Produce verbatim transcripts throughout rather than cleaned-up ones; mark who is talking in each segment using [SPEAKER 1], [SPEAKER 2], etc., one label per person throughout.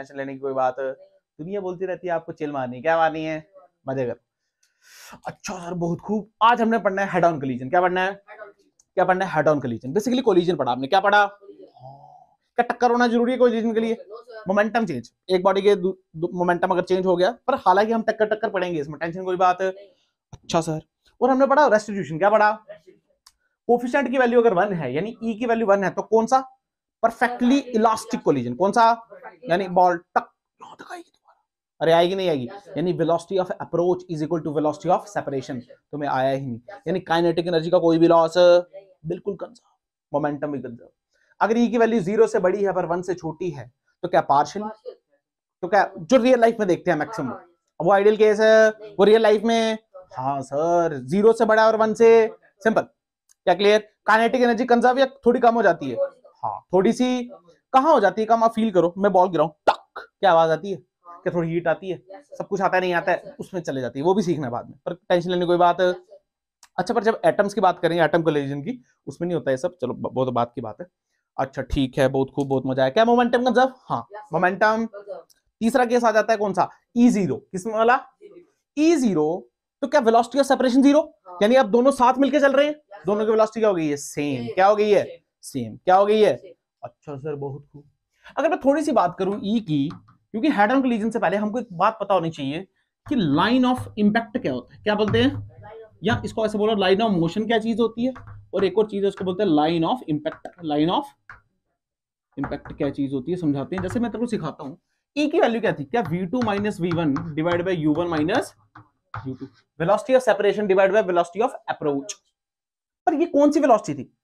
[SPEAKER 1] Tension लेने की कोई बात। दुनिया बोलती रहती है आपको चिल मारनी, क्या मारनी है, मजे कर। अच्छा सर बहुत खूब। आज हमने पढ़ना है हेड ऑन कोलिजन। क्या पढ़ना है, क्या पढ़ना है, head on collision. Basically collision पढ़ा आपने, क्या पढ़ा, क्या टक्कर होना जरूरी है कोलिजन के लिए, मोमेंटम चेंज, एक बॉडी के मोमेंटम अगर चेंज हो गया, पर हालांकि हम टक्कर टक्कर पढ़ेंगे इसमें, टेंशन कोई बात। अच्छा सर, और हमने पढ़ा रेस्टिट्यूशन। क्या पढ़ा, कोफिशिएंट की वैल्यू अगर वन है यानी ई की वैल्यू वन है तो कौन सा, परफेक्टली इलास्टिक कोलिजन, कौन सा, यानी बॉल टक यहां तक आएगी तुम्हारा, अरे आएगी नहीं आएगी, यानी velocity of approach is equal to velocity of separation, तुम्हें आया ही नहीं, यानी काइनेटिक एनर्जी का कोई भी लॉस बिल्कुल कंजर्व, मोमेंटम भी कंजर्व। अगर ई की वैल्यू जीरो से बड़ी है पर वन से छोटी है तो क्या पार्शियल, तो क्या जो रियल लाइफ में देखते हैं मैक्सिमम, वो आइडियल केस है, वो रियल लाइफ में, हाँ सर जीरो से बड़ा और वन से, सिंपल, क्या क्लियर। काइनेटिक एनर्जी कंजर्व या थोड़ी कम हो जाती है, हाँ थोड़ी सी कहां हो जाती है कम, आप फील करो, मैं बॉल गिराऊं टक, क्या आवाज आती है, क्या थोड़ी हीट आती है, सब कुछ आता है नहीं आता है, उसमें चले जाती है, वो भी सीखना है बाद में, पर टेंशन लेने कोई बात। अच्छा पर जब एटम्स की बात करेंगे, एटम कोलिजन की, उसमें नहीं होता है सब, चलो वो तो बात की बात है। अच्छा ठीक है, बहुत खूब, बहुत मजा आया। क्या मोमेंटम कंजर्व, हाँ मोमेंटम। तीसरा केस आ जाता है कौन सा, ई जीरो, किसमें वाला, ई जीरो, तो क्या वेलोसिटी ऑफ सेपरेशन जीरो, यानी आप दोनों साथ मिलके चल रहे हैं, दोनों की वेलोसिटी क्या हो गई है, सेम, क्या हो गई है, सेम, क्या हो गई है। अच्छा सर बहुत खूब। अगर मैं थोड़ी सी बात करूं ई की, क्योंकि हेड ऑन कोलिजन से पहले हमको एक बात पता होनी चाहिए कि लाइन ऑफ इंपैक्ट क्या होता है, क्या बोलते हैं, या इसको ऐसे बोलो लाइन ऑफ मोशन क्या चीज होती है, और एक और चीज है उसको बोलते हैं line of impact, line of impact क्या चीज होती है समझाते हैं। जैसे मैं तेरे को सिखाता हूं, ई की वैल्यू क्या थी, क्या we two minus we one divide by U one minus you two, velocity of separation divide by velocity of approach. पर ये कौन सी वेलोसिटी थी,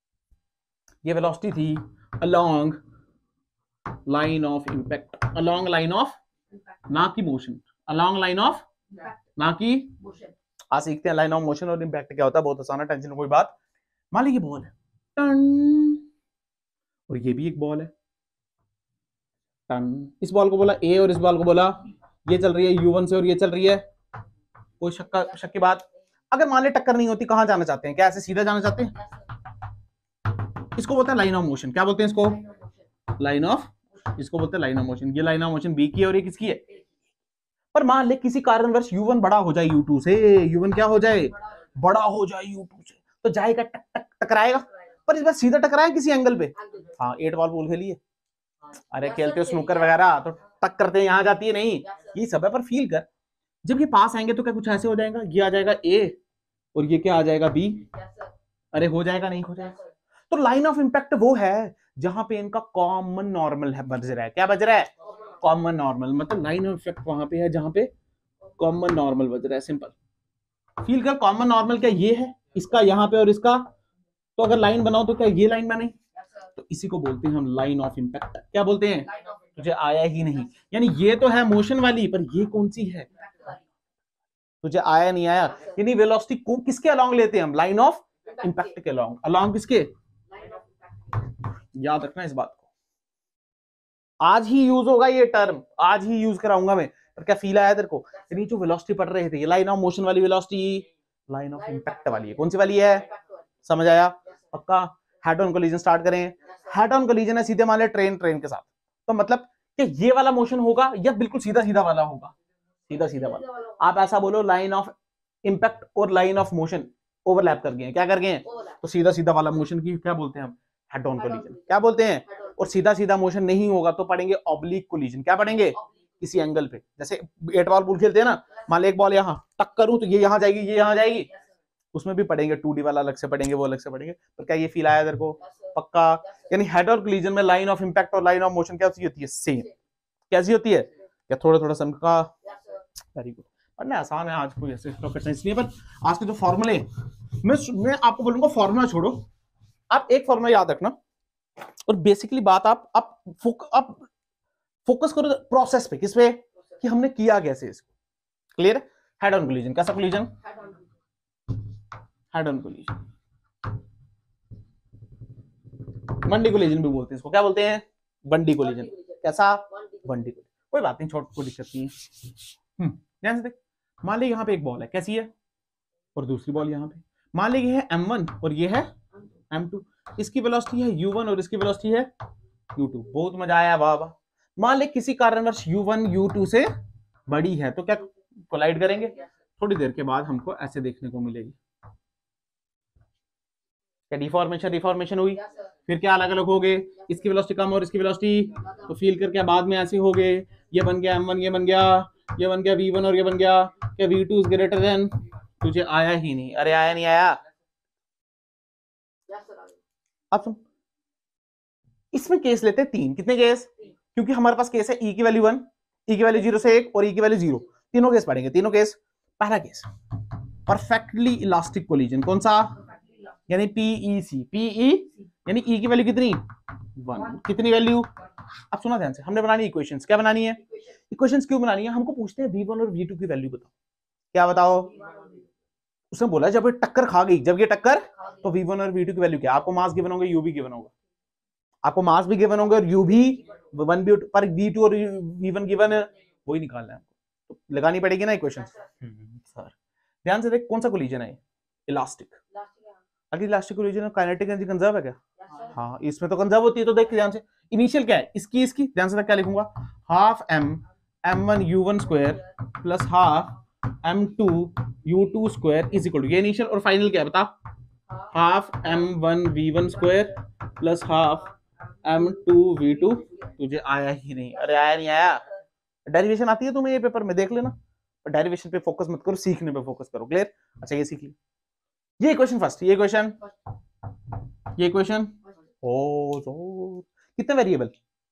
[SPEAKER 1] ये वेलोसिटी थी along line of impact, along line of, ना की मोशन, अलोंग लाइन ऑफ, ना की मोशन। आज सीखते हैं लाइन ऑफ मोशन और इंपैक्ट क्या होता है, बहुत आसान है, टेंशन कोई बात। मान लीजिए बॉल है टन, और ये भी एक बॉल है टन, इस बॉल को बोला ए और इस बॉल को बोला, ये चल रही है यू वन से और ये चल रही है, कोई शक का शक की बात। अगर मान ले टक्कर नहीं होती, कहां जाना चाहते हैं, क्या ऐसे सीधा जाना चाहते हैं, इसको बोलते हैं लाइन ऑफ मोशन, क्या बोलते हैं इसको, लाइन ऑफ, इसको बोलते हैं लाइन ऑफ मोशन। ये लाइन ऑफ मोशन बी की है और ये किसकी है, पर मान ले किसी कारणवश यू वन बड़ा हो जाए यू टू से, यू वन क्या हो जाए, बड़ा हो जाए यू टू से, तो जाएगा टक टक टकराएगा, पर इस बार सीधा टकराए किसी एंगल पे, हाँ एट बॉल पूल खेलिए, अरे खेलते हो स्नूकर वगैरह तो टक करते हैं, यहां जाती है नहीं, ये सब है, पर फील कर, जब ये पास आएंगे तो क्या कुछ ऐसे हो जाएगा, ये आ जाएगा ए और ये क्या आ जाएगा बी, अरे हो जाएगा नहीं हो जाएगा। तो लाइन ऑफ इंपैक्ट वो है जहां पे इनका कॉमन नॉर्मल है बज रहा है, क्या बज रहा है, कॉमन नॉर्मल, मतलब लाइन ऑफ इफेक्ट वहां पे है जहां पे कॉमन नॉर्मल बज रहा है, सिंपल फील कर। कॉमन नॉर्मल क्या ये है, इसका यहाँ पे और इसका, तो अगर लाइन बनाओ तो क्या ये लाइन बने, तो इसी को बोलते हैं हम लाइन ऑफ इंपैक्ट, क्या बोलते हैं, तुझे आया ही नहीं, यानी ये तो है मोशन वाली, पर ये कौन सी है, तुझे आया नहीं आया, यानी वेलोसिटी को किसके अलोंग लेते हैं हम, लाइन ऑफ इंपैक्ट के अलोंग, अलोंग किसके, याद रखना इस बात को, आज ही यूज होगा ये टर्म, आज ही यूज कराऊंगा मैं, पर क्या फील आया तेरे को, यानी जो वेलोसिटी पढ़ रहे थे ये लाइन ऑफ मोशन वाली वेलोसिटी लाइन ऑफ इंपैक्ट वाली है, कौन सी वाली है, समझ आया पक्का। हेड ऑन कोलिजन स्टार्ट करें, हेड ऑन कोलिजन है सीधे मान ले ट्रेन ट्रेन के साथ, तो मतलब कि ये वाला मोशन होगा या बिल्कुल सीधा सीधा वाला होगा, सीधा सीधा वाला, आप ऐसा बोलो लाइन ऑफ इंपैक्ट और लाइन ऑफ मोशन ओवरलैप कर गए, क्या कर गए, तो सीधा सीधा वाला मोशन की क्या बोलते हैं हम, हेड ऑन कोलिजन, क्या बोलते हैं, और सीधा सीधा मोशन नहीं होगा तो पढ़ेंगे ऑब्लिक कोलिजन, क्या पढ़ेंगे, किसी एंगल पे, जैसे एट बॉल पूल खेलते हैं ना, मान ले एक बॉल यहाँ टक करूं तो ये यहाँ जाएगी ये यहाँ जाएगी, उसमें भी पढ़ेंगे, टू डी वाला अलग से पढ़ेंगे, वो अलग से पढ़ेंगे, पर क्या ये फील आया तेरे को पक्का, यानी हेड ऑन कोलिजन में लाइन ऑफ इंपैक्ट और लाइन ऑफ मोशन कैसी होती है, सेम, कैसी होती है, क्या थोड़ा थोड़ा समझ का, वेरी गुड, पढ़ना आसान है आज, कोई ऐसे इसलिए, पर आज के जो फॉर्मूले मैं मैं आपको बोलूंगा, फॉर्मूला छोड़ो, आप एक फॉर्मूला याद रखना, और बेसिकली बात आप आप फोक, आप फोकस करो प्रोसेस पे, किस पे, कि हमने किया कैसे इसको, क्लियर। हेड ऑन कोलिजन, कैसा कोलिजन, हेड ऑन कोलिजन, बंडी कोलिजन भी बोलते हैं इसको, क्या बोलते हैं, बंडी कोलिजन, कैसा, बंडी कोलिजन, कोई बात नहीं, छोट कोई दिक्कत नहीं है। ध्यान से देख, मान ली यहाँ पे एक बॉल है, कैसी है, और दूसरी बॉल यहाँ पे, मान ली ये है एम वन और ये है एम टू, इसकी वेलोसिटी है यू वन और इसकी वेलोसिटी है यू टू, बहुत मजा आया, वाह वाह। मान ले किसी कारणवश यू वन यू टू से बड़ी है तो क्या कोलाइड करेंगे? थोड़ी देर के बाद हमको ऐसे देखने को मिलेगी, क्या डिफॉर्मेशन रिफॉर्मेशन हुई, फिर क्या अलग अलग हो गए, इसकी वेलोसिटी कम और इसकी वेलोसिटी, तो फील करके बाद में ऐसे हो गए, ये बन गया एम वन, ये बन गया, ये बन गया वी वन और ये बन गया क्या we two is greater than, तुझे आया ही नहीं, अरे आया नहीं आया। अब सुन, इसमें केस लेते हैं तीन, कितने केस? क्योंकि हमारे पास केस है ई की वैल्यू वन, ई की वैल्यू जीरो से एक और ई की वैल्यू जीरो, तीनों केस पढ़ेंगे, तीनों केस। पहला केस परफेक्टली इलास्टिक कोलिजन, कौन सा? यानी पीईसी, पीई यानी ई की वैल्यू कितनी? वन, कितनी वैल्यू? अब सुना ध्यान से, हमने बनानी इक्वेशंस, क्या बनानी है? इक्वेशंस क्यों बनानी है? हमको पूछते हैं वी वन और वी टू की वैल्यू बताओ, क्या बताओ? उसने बोला जब ये टक्कर खा गई, जब ये टक्कर, तो वी वन और वी टू की वैल्यू क्या? आपको मास गिवन होंगे, यू भी गिवन होगा, आपको मास भी गिवन होंगे और यू भी वन भी, पर वी टू और वी वन गिवन है, वही निकालना है हमको, तो लगानी पड़ेगी ना इक्वेशन। सर ध्यान से देख, कौन सा कोलिजन है? इलास्टिक। अगर elastic collision kinetic energy conserve है क्या? हाँ, इसमें तो कंजर्व होती है, तो देख ध्यान से, इनिशियल क्या है इसकी, इसकी ध्यान से क्या लिखूंगा, half M M one you one square plus half M two you two square is equal to, ये इनिशियल, और फाइनल क्या है बता? Half M one we one square plus half M two we two, तुझे आया ही नहीं, अरे आया नहीं आया। डेरिवेशन आती है तुम्हें ये पेपर में, देख लेना, डेरिवेशन पे फोकस मत करो, सीखने पे फोकस करो, क्लियर? अच्छा ये सीख ली, ये क्वेश्चन फर्स्ट, ये क्वेश्चन, ये क्वेश्चन ओ तो कितने वेरिएबल?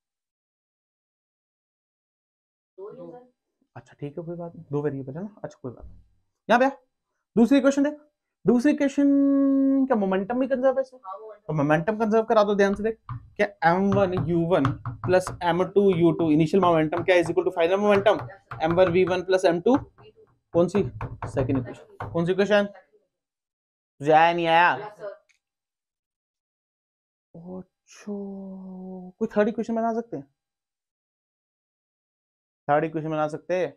[SPEAKER 1] अच्छा ठीक है, कोई बात नहीं, दो वेरिएबल है ना, अच्छा कोई बात नहीं। यहाँ पे दूसरी क्वेश्चन देख, दूसरी क्वेश्चन क्या मोमेंटम भी कंजर्व है इसमें? तो मोमेंटम कंजर्व करा दो, ध्यान से देख, क्या M one you one plus M two you two initial momentum क्या is equal to final momentum M one we one plus M two, कौन सी? सेकंड इक्वेशन, कौन सी क्वेश्चन? तुझे आया नहीं आया? अच्छा, कोई थर्ड इक्वेशन बना सकते हैं? थर्ड इक्वेशन बना सकते हैं?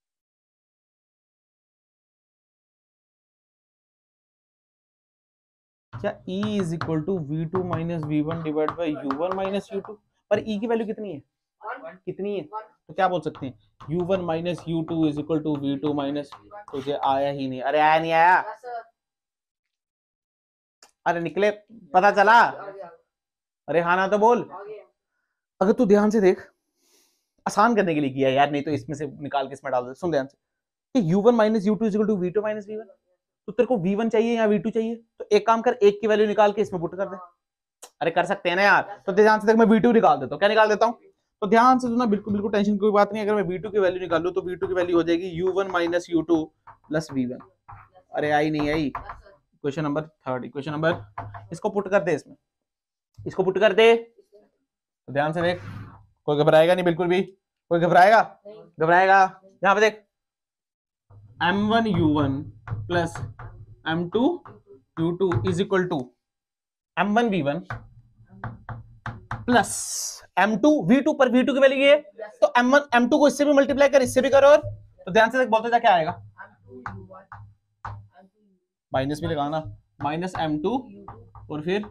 [SPEAKER 1] क्या E is equal to we two minus we one divide by U one minus you two, पर E की वैल्यू कितनी है? कितनी है? तो क्या बोल सकते हैं, U one minus you two is equal to we two minus, तुझे आया ही नहीं, अरे आया नहीं आया, अरे निकले, पता चला, अरे हाँ ना तो बोल। अगर तू ध्यान से देख, आसान करने के लिए किया यार, नहीं तो इसमें से निकाल के इसमें डाल दे, सुन ध्यान से, U one minus you two is equal to we two minus we one, तो तेरे को वी वन चाहिए या वी टू चाहिए? तो एक काम कर, एक की वैल्यू निकाल के इसमें पुट कर दे, अरे कर सकते हैं ना यार। तो ध्यान से देख, मैं वी टू निकाल देता हूँ, क्या निकाल देता हूँ? तो ध्यान से सुनना, बिल्कुल बिल्कुल टेंशन की कोई बात नहीं, अगर मैं वी टू की वैल्यू निकालूं तो वी टू की वैल्यू हो जाएगी U one minus you two plus V one, अरे आई नहीं आई। Question number third, question number, इसको पुट कर दे, इसमें इसको पुट कर दे, तो ध्यान से देख, कोई घबराएगा नहीं बिल्कुल भी, कोई घबराएगा? घबराएगा? यहाँ पे देख, M one you one plus M two you two is equal to M one we one plus M two we two, पर वी टू की वैल्यू ये, तो एम वन एम टू को इससे भी मल्टीप्लाई कर, इससे भी कर, और तो ध्यान से देख, बोलते जा क्या आएगा, माइनस भी लगाना, माइनस एम टू और फिर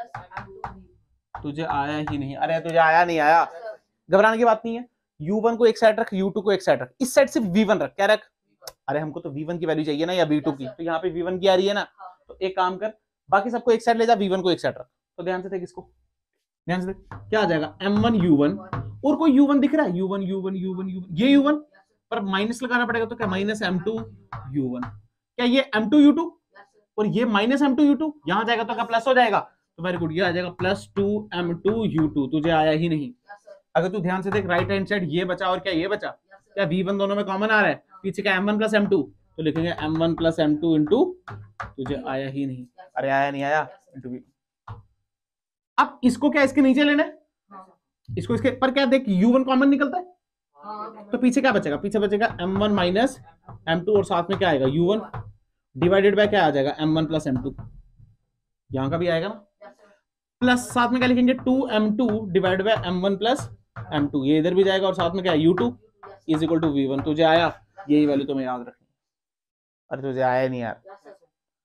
[SPEAKER 1] तुझे आया ही नहीं, अरे तुझे आया नहीं आया, घबराने की बात नहीं है, यू वन को एक साइड रख, यू टू को एक साइड रख, इस साइड से वी वन रख, क्या रख, अरे हमको तो वी वन की वैल्यू चाहिए ना या वी टू की, तो यहाँ पे वी वन की आ रही है ना, तो एक काम कर, बाकी सबको एक साइड ले जा, वी वन को एक साइड रख, तो ध्यान से देख, इसको ध्यान से देख, क्या आ जाएगा, एम वन यू वन, और कोई यू वन दिख रहा है, U one you one you one you one, ये यू वन पर माइनस लगाना पड़ेगा, तो क्या minus M two U one, क्या ये एम टू यू टू और ये minus M two you two, यहां जाएगा तो क्या प्लस हो जाएगा, तो वेरी गुड, ये आ जाएगा plus two M two you two, तुझे आया ही नहीं। अगर तू ध्यान से देख, राइट हैंड साइड ये बचा और क्या ये बचा, क्या वी वन दोनों में कॉमन आ रहा है, पीछे क्या M one plus M two, तो लिखेंगे M one plus M two into, तुझे आया ही नहीं, अरे आया नहीं आया, इंटू वी। अब इसको क्या इसके नीचे लेना है, इसको इसके पर, क्या देख यू वन कॉमन निकलता है, तो पीछे क्या बचेगा, पीछे बचेगा M one minus M two और साथ में क्या आएगा यू वन डिवाइडेड बाय क्या आ जाएगा M one plus M two, यहां का भी आएगा ना, प्लस साथ में क्या लिखेंगे two M two divide by M one plus M two, ये इधर भी जाएगा और साथ में क्या है U two is equal to we one, तुझे आया, यही वैल्यू तुम्हें याद रखनी, अरे तुझे आया नहीं यार,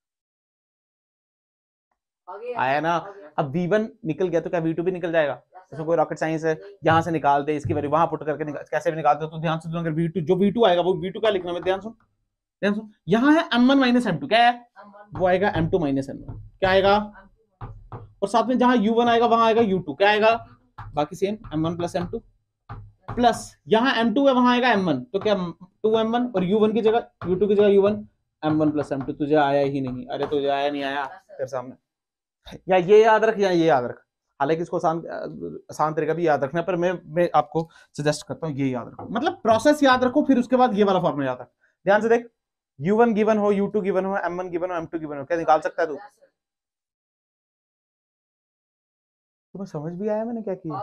[SPEAKER 1] आया ना। अब वी वन निकल गया तो क्या वी टू भी निकल जाएगा, इसमें कोई रॉकेट साइंस है, यहाँ से निकाल दे, इसकी वैल्यू वहां पुट करके निकाल, कैसे भी निकाल दे। तो ध्यान से सुनो, अगर वी टू जो वी टू आएगा वो वी टू क्या लिखना है, ध्यान सुन ध्यान सुन, यहाँ है M one minus M two, क्या है वो आएगा M two minus M one, क्या आएगा, और साथ में जहां यू वन आएगा वहां आएगा यू टू, क्या आएगा, बाकी same M one plus M two, plus यहाँ एम टू है वहां आएगा एम वन, तो क्या टू एम वन, और यू वन की जगह यू टू की जगह U one, M one plus M two. तुझे आया ही नहीं, अरे तुझे आया नहीं आया तेरे सामने, या ये याद रख या ये याद रख, हालांकि इसको आसान आसान तरीका भी याद रखना है, पर मैं मैं आपको सजेस्ट करता हूँ ये याद रखो, मतलब प्रोसेस याद रखो, फिर उसके बाद ये वाला फॉर्मूला याद रख। ध्यान से देख, यू वन गिवन हो, यू टू गिवन हो, एम वन गिवन हो, एम टू गिवन हो, क्या निकाल सकता है तू? तुम्हें समझ भी आया मैंने क्या किया?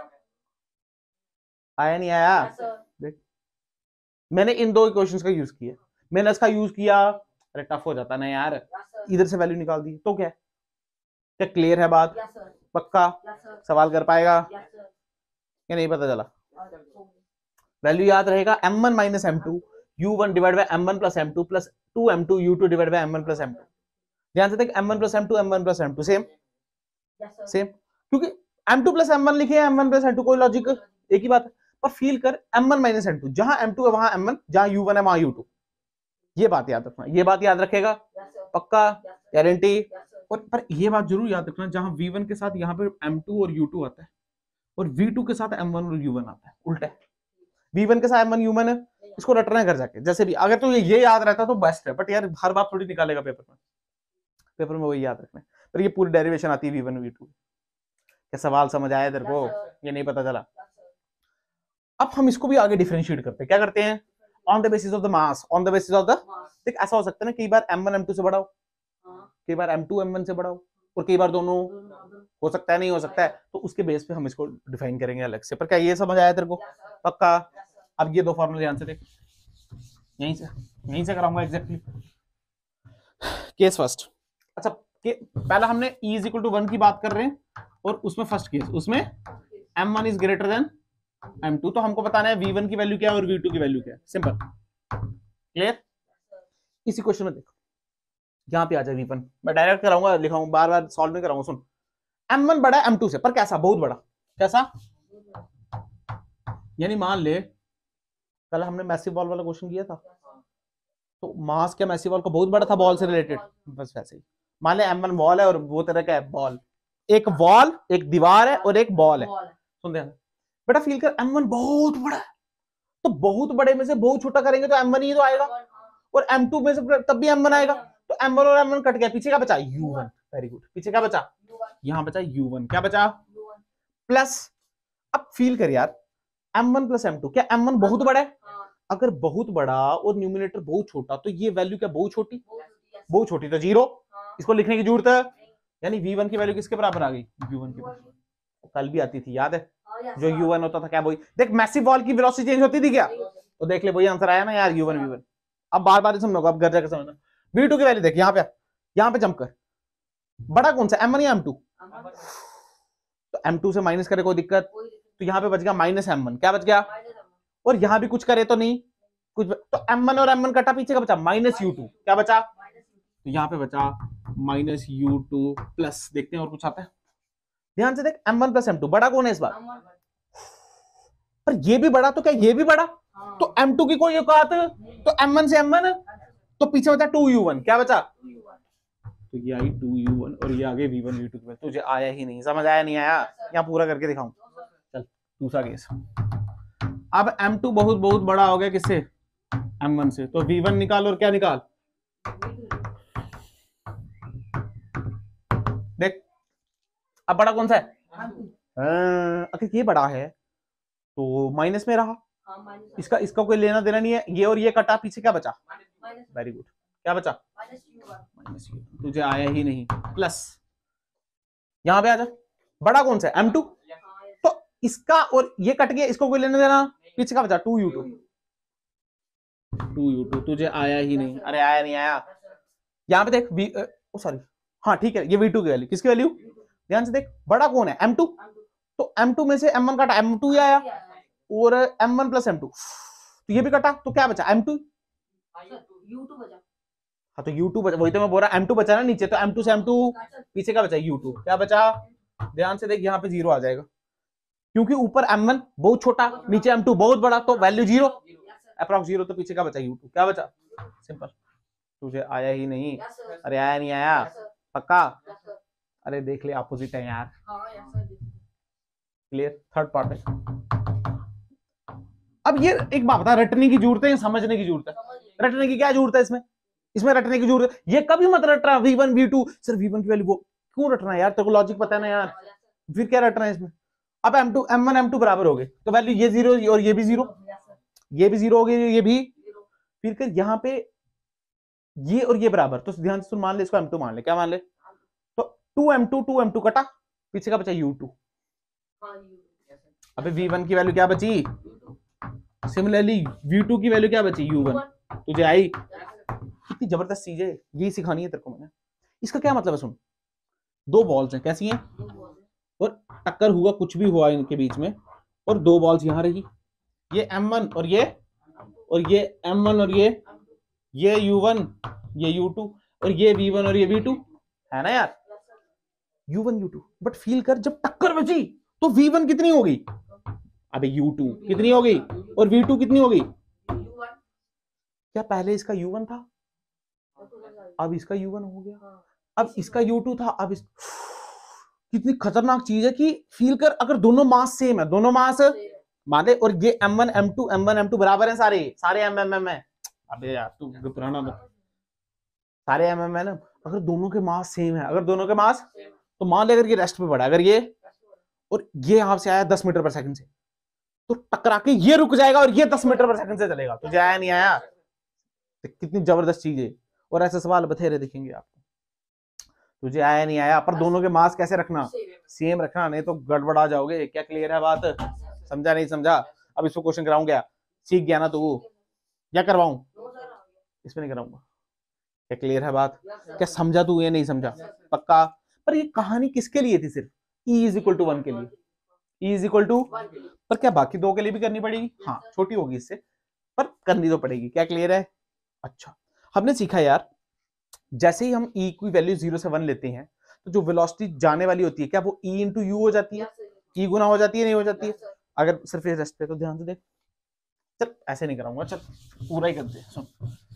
[SPEAKER 1] आया नहीं आया? देख मैंने इन दो इक्वेशंस का यूज किया, मैंने इसका यूज किया, अरे टफ हो जाता ना यार, इधर से वैल्यू निकाल दी तो क्या, क्या क्लियर है बात? पक्का सवाल कर पाएगा या नहीं पता चला? वैल्यू याद रहेगा M one minus M two U one divide by M one plus M two plus two M two you two divide by M one plus M two. ध्यान से देख, M one plus M two M one plus M two same same, क्योंकि M two plus M one लिखे M one plus M two, कोई logic एक ही बात है। पर फील कर M one minus M two, जहां एम टू है वहां एम वन, जहां यू वन है वहां यू टू, ये बात याद रखना, ये बात याद रखेगा पक्का, गारंटी। और पर ये बात जरूर याद रखना, जहां वी वन के साथ यहाँ पे एम टू और यू टू आता है, और वी टू के साथ एम वन और यू वन आता है, उल्टा है, वी वन के साथ एम वन यू वन है, इसको रटना है घर जाके जैसे भी, अगर तो ये, ये याद रहता तो बेस्ट है, बट यार हर बात थोड़ी निकालेगा पेपर में, पेपर में वही याद रखना है। पर ये पूरी डेरिवेशन आती है वी वन वी टू। क्या सवाल समझ आया तेरे को? ये नहीं पता चला? अब हम इसको भी आगे डिफरेंशिएट करते हैं, क्या करते हैं, on the basis of the mass, on the basis of the, देख ऐसा हो सकता है ना, कई बार एम वन एम टू से बड़ा हो, कई बार एम टू एम वन से बड़ा हो, और कई बार दोनों हो सकता है, नहीं हो सकता है, तो उसके बेस पे हम इसको डिफाइन करेंगे अलग से। पर क्या ये समझ आया तेरे को? पक्का। अब ये दो फॉर्मूले ध्यान से देख, यहीं से यहीं से कराऊंगा एग्जैक्टली। केस फर्स्ट, अच्छा के, पहला हमने e is equal to one की बात कर रहे हैं, और उसमें फर्स्ट केस, उसमें m one is greater than m two, तो हमको बताना है वी वन की वैल्यू क्या है और वी टू की वैल्यू क्या है, सिंपल क्लियर। इसी क्वेश्चन में देखो, यहाँ पे आ जाए वी वन, मैं डायरेक्ट कराऊंगा, लिखाऊंगा, बार बार सॉल्व नहीं कराऊंगा। सुन, एम वन बड़ा है एम टू से, पर कैसा? बहुत बड़ा। कैसा? यानी मान ले कल हमने मैसिव बॉल वाला क्वेश्चन किया था, तो मास क्या मैसिव बॉल का बहुत बड़ा था बॉल से रिलेटेड, बस वैसे ही मान ले एम वन बॉल है और वो तरह का है बॉल, एक बॉल एक दीवार है और एक बॉल है। सुन ध्यान बेटा, फील कर, एम वन बहुत बड़ा है, तो बहुत बड़े में से बहुत छोटा करेंगे तो एम वन ही तो आएगा, और एम टू में से तब भी एम वन आएगा, तो एम वन और एम वन कट गया, पीछे क्या बचा? You one. वेरी गुड, पीछे क्या बचा? यहां बचा यू वन, क्या बचा? प्लस, अब फील कर यार, m one plus M two, क्या एम वन बहुत बड़ा है? अगर बहुत बड़ा और न्यूमिनेटर बहुत छोटा, तो ये वैल्यू क्या बहुत छोटी? बहुत छोटी, तो जीरो, इसको लिखने की जरूरत है, यानी वी वन की वैल्यू किसके बराबर आ गई? यू वन की। कल भी आती थी याद है, जो यू वन होता था क्या, वही देख मैसिव बॉल की वेलोसिटी चेंज होती थी क्या, तो देख ले वही आंसर आया ना यार, यू वन वी वन। अब बार बार समझोगा, अब घर जाकर समझना। वी टू की वैल्यू देख, यहाँ पे यहाँ पे जंप कर, बड़ा कौन सा, एम वन या एम टू? तो एम टू से माइनस करे कोई दिक्कत, तो यहाँ पे बच गया माइनस एम वन, क्या बच गया? और यहाँ भी कुछ करे तो नहीं कुछ, तो एम वन और एम वन कटा, पीछे का बचा माइनस यू टू, क्या बचा? तो यहाँ पे बचा माइनस यू टू प्लस, देखते हैं और कुछ आता है। ध्यान से देख, M one plus M two, बड़ा कौन है इस बार? पर ये भी बड़ा, तो क्या ये भी बड़ा? तो एम टू की कोई औकात, तो एम वन से एम वन, तो पीछे बचा टू यू वन, क्या बचा? तो ये आई टू यू वन, और ये आगे वी वन वी टू। तुझे आया ही नहीं, समझ आया नहीं आया? यहाँ पूरा करके दिखाऊं, चल दूसरा केस। अब एम टू बहुत बहुत बड़ा हो गया किससे? एम वन से, तो वी वन निकाल और क्या निकाल? देख अब बड़ा कौन सा है? अगर ये बड़ा है तो माइनस में रहा, इसका इसका कोई लेना देना नहीं है, ये और ये कटा, पीछे क्या बचा? वेरी गुड, क्या बचा? Minus u. तुझे आया ही नहीं, प्लस यहां पे आ जा, बड़ा कौन सा है? एम टू, तो इसका और ये कट गया, इसको कोई लेना देना, पीछे का बचा two you two, two you two. तुझे आया ही नहीं, अरे आया नहीं आया। यहाँ पे देख वी, ओ सॉरी, हाँ ठीक है, ये वी टू की वैल्यू, किसकी वैल्यू? ध्यान से देख, बड़ा कौन है? एम टू, तो एम टू में से एम वन कटा, एम टू ही आया, और m one plus M two, तो ये भी कटा, तो क्या बचा? एम टू,
[SPEAKER 2] यू टू बचा।
[SPEAKER 1] हाँ तो यू टू बचा, वही तो मैं बोल रहा, एम टू बचा ना नीचे, तो एम टू से एम टू, पीछे क्या बचा? यू टू, क्या बचा? ध्यान से देख, यहाँ पे जीरो आ जाएगा, क्योंकि ऊपर एम वन बहुत छोटा, नीचे एम टू बहुत बड़ा, तो वैल्यू जीरो, अप्रॉक्स जीरो, तो पीछे क्या बचा यू टू, क्या बचा, सिंपल। तुझे आया ही नहीं, अरे आया नहीं आया, पक्का, अरे देख ले अपोजिट है यार, क्लियर, थर्ड पार्ट है। अब ये एक बात बता, रटने की जरूरत है या समझने की जरूरत है? रटने की क्या जरूरत है इसमें, इसमें रटने की जरूरत है, ये कभी मत रट रहा वी वन वी टू, सिर्फ वी वन की वैल्यू, वो क्यों रटना है यार, तेरे को लॉजिक पता है ना यार, फिर क्या रटना है इसमें। अब m two M one m two बराबर हो गए, तो वैल्यू ये जीरो और ये भी जीरो, ये भी जीरो हो गई, ये भी, फिर कर यहाँ पे ये और ये बराबर, तो ध्यान से मान ले इसको एम टू मान ले, क्या मान ले, तो two M two two M two कटा, पीछे का बचा यू टू। अबे वी वन की वैल्यू क्या बची, सिमिलरली वी टू की वैल्यू क्या बची, यू वन। तुझे आई, कितनी जबरदस्त चीज है, यही सिखानी है तेरे को मैंने। इसका क्या मतलब है, सुन, दो बॉल्स हैं, कैसी हैं, और टक्कर हुआ, कुछ भी हुआ इनके बीच में, और दो बॉल्स यहां रही, ये एम वन और ये, और ये एम वन और ये ये यू वन, ये यू टू, और ये वी वन और ये वी टू, है ना यार, u one u two. But feel कर, जब टक्कर बची तो वी वन कितनी हो गई, अबे यू टू कितनी हो गई, और वी टू कितनी हो गई, क्या पहले इसका यू वन था, अब इसका यू वन हो गया, अब इसका यू टू था, अब इस... कितनी खतरनाक चीज है कि फील कर, अगर दोनों मास सेम है, दोनों मास मान ले, और ये m one m two M one m two बराबर है, सारे सारे एम एम एम है, अबे यार तू पुराना मत, सारे एम एम है ना, अगर दोनों के मास सेम है, अगर दोनों के मास, तो मान ले अगर ये रेस्ट पे पड़ा, अगर ये और ये यहां से आया दस मीटर पर सेकंड से, तो टकरा के ये रुक जाएगा और ये दस मीटर पर सेकंड से चलेगा, तुझे आया नहीं आया, तो कितनी जबरदस्त चीज है। और ऐसे सवाल बथेरे दिखेंगे आपको, तुझे आया नहीं आया, पर दोनों के मास कैसे रखना, सेम रखना, नहीं तो गड़बड़ा जाओगे। क्या क्लियर है बात, समझा नहीं समझा, अब इसको क्वेश्चन कराऊं क्या, सीख गया ना तू, क्या करवाऊं, इसमें नहीं कराऊंगा, क्या क्लियर है बात, क्या समझा तू, ये नहीं समझा, पक्का। पर ये कहानी किसके लिए थी, सिर्फ e is equal to one के लिए, ई इज इक्वल टू, पर क्या बाकी दो के लिए भी करनी पड़ेगी, हाँ छोटी होगी इससे, पर करनी तो पड़ेगी, क्या क्लियर है। अच्छा, हमने सीखा यार, जैसे ही हम ई की वैल्यू जीरो से वन लेते हैं, तो जो वेलोसिटी जाने वाली होती है, क्या वो ई इंटू यू हो जाती है, ई गुना हो जाती है, नहीं हो जाती है, अगर सिर्फ ये रेस्ट पे, तो ध्यान से देख, चल ऐसे नहीं कराऊंगा, चल पूरा ही करते हैं, सुन,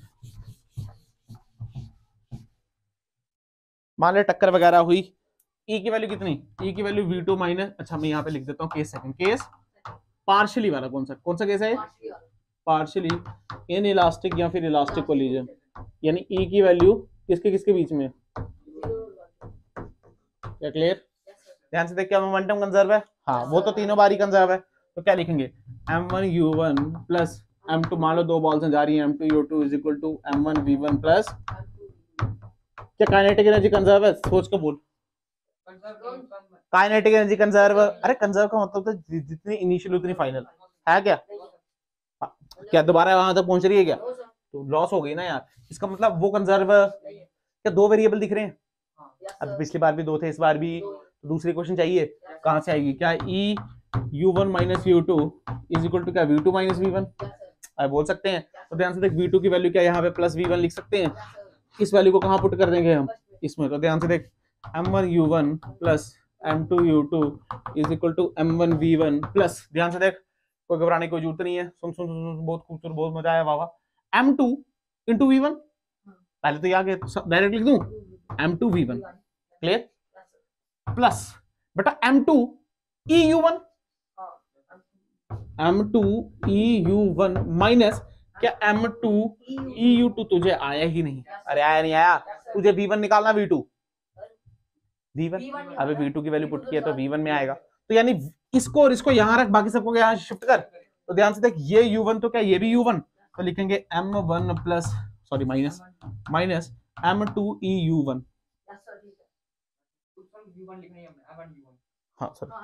[SPEAKER 1] मान ले टक्कर वगैरह हुई, ई की वैल्यू कितनी, ई की वैल्यू वी टू माइनस, अच्छा मैं यहाँ पे लिख देता हूँ केस सेकंड, केस पार्शियली वाला, कौन सा कौन सा केस है, पार्शियली इन इलास्टिक या फिर इलास्टिक कोलिजन, यानी ई की वैल्यू किसके किसके बीच में, क्या क्लियर, ध्यान से देख, क्या मोमेंटम कंजर्व है, हाँ वो तो तीनों बारी कंजर्व है, तो क्या लिखेंगे, M one you one plus M two, मान लो दो बॉल्स जा रही है, M two you two is equal to M one we one plus, क्या काइनेटिक एनर्जी कंजर्व है, सोच के बोल, काइनेटिक एनर्जी कंजर्व, अरे कंजर्व का मतलब तो जितनी इनिशियल उतनी फाइनल है, क्या क्या दोबारा वहां तक पहुंच रही है क्या, तो लॉस हो गई ना यार, इसका मतलब वो कंजर्व, क्या दो वेरिएबल दिख रहे हैं, अब पिछली बार भी दो थे, इस बार भी, तो दूसरी क्वेश्चन चाहिए, कहां से आएगी, क्या e u one minus you two is equal to क्या we two minus we one, बोल सकते हैं, तो ध्यान से देख, वी टू की वैल्यू क्या यहाँ पे प्लस वी वन लिख सकते हैं, इस वैल्यू को कहां पुट कर देंगे हम, इसमें, तो ध्यान से देख, M one you one plus M two you two is equal to M one we one plus, ध्यान से देख, कोई घबराने की कोई जरूरत नहीं है, सुन सुन सुन, बहुत खूबसूरत, बहुत मजा आया वाह, m two into v one, पहले तो आगे डायरेक्ट लिख दूं, m two we one, clear, plus बेटा m two e u one, m two e u one minus क्या m two e u two, तुझे आया ही नहीं, अरे आया नहीं आया, तुझे वी वन निकालना, वी टू वी वन, अबे वी टू की वैल्यू पुट किया तो वी वन में आएगा, तो यानी इसको और इसको यहां रख, बाकी सबको यहां शिफ्ट कर, तो ध्यान से देख, ये यू वन तो क्या ये भी यू वन, तो लिखेंगे M one plus sorry minus minus M two e u one, हाँ सर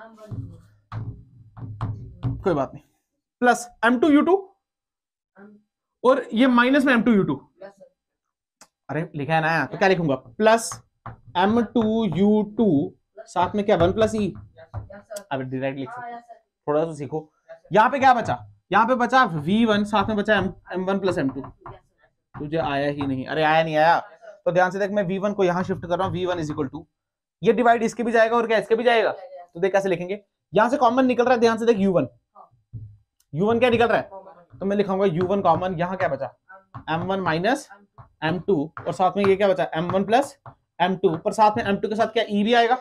[SPEAKER 1] कोई बात नहीं, plus M two you two, और ये माइनस में एम टू यू टू, अरे लिखा है ना, तो क्या लिखूंगा, plus M two you two, साथ में क्या वन प्लस ई, अब डायरेक्ट लिख सकते, थोड़ा सा सीखो, यहाँ पे क्या बचा, यहाँ पे बचा वी वन, साथ में बचा m one plus M two, तुझे आया ही नहीं, अरे आया नहीं आया, तो ध्यान से देख, मैं वी वन को यहाँ शिफ्ट कर रहा हूँ, v one is equal to, ये डिवाइड इसके भी जाएगा और क्या इसके भी जाएगा, तो देख कैसे लिखेंगे, यहां से कॉमन निकल रहा है, ध्यान से देख, यू वन यू वन क्या निकल रहा है, तो मैं लिखाऊंगा यू वन कॉमन, यहाँ क्या बचा m one minus M two, और साथ में ये क्या बचा m one plus M two, पर साथ में एम टू के साथ क्या ई भी आएगा,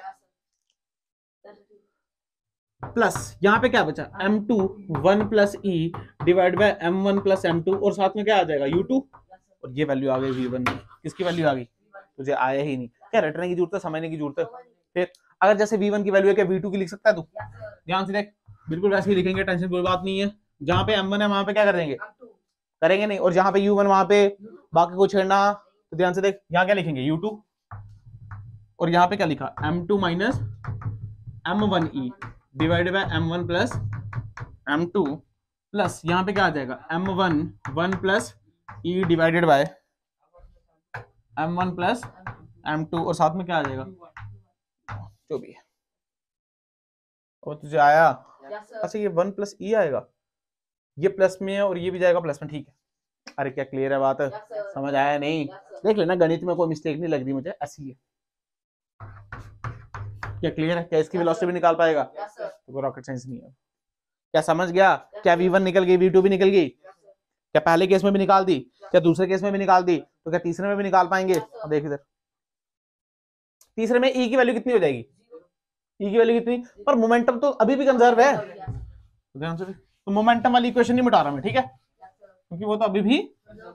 [SPEAKER 1] प्लस यहाँ पे क्या बचा m two one plus e divide by M one plus M two, और साथ में क्या आ जाएगा यू टू, और ये वैल्यू आ गई वी वन। किसकी वैल्यू आ गई, तुझे आया ही नहीं, क्या रटने की जरूरत है, समझने की जरूरत है। फिर अगर जैसे वी वन की वैल्यू है क्या वी टू की लिख सकता है तू, ध्यान से देख, बिल्कुल वैसे ही लिखेंगे, टेंशन कोई बात नहीं है। जहां पे एम वन है वहां पे क्या करेंगे, करेंगे नहीं, और जहां पे यू वन वहां पे बाकी को छेड़ना, तो ध्यान से देख यहाँ क्या लिखेंगे यू टू, और यहाँ पे क्या लिखा m two minus M one e divided by M one plus M two, plus यहाँ पे क्या आ जाएगा M one one plus e divided by M one plus M two, और साथ में क्या आ जाएगा जो भी है। और तुझे आया, अच्छा ये वन प्लस ई आएगा, ये प्लस में है और ये भी जाएगा प्लस में, ठीक है। अरे क्या क्लियर है बात, समझ आया नहीं, देख लेना गणित में कोई मिस्टेक नहीं लग रही मुझे, ऐसी है। क्या क्लियर है, क्या इसकी वेलोसिटी भी निकाल पाएगा, तो रॉकेट साइंस नहीं है। क्या समझ गया, क्या वी वन निकल गई, वी टू भी निकल गई, क्या पहले केस में भी निकाल दी, क्या दूसरे केस में भी निकाल दी, तो क्या तीसरे में भी निकाल पाएंगे। देख इधर, तीसरे में ई की वैल्यू कितनी हो जाएगी, ई की वैल्यू कितनी, पर मोमेंटम तो अभी भी कंजर्व है, ध्यान से, तो मोमेंटम वाली इक्वेशन नहीं मिटा रहा मैं, ठीक है, क्योंकि वो तो अभी भी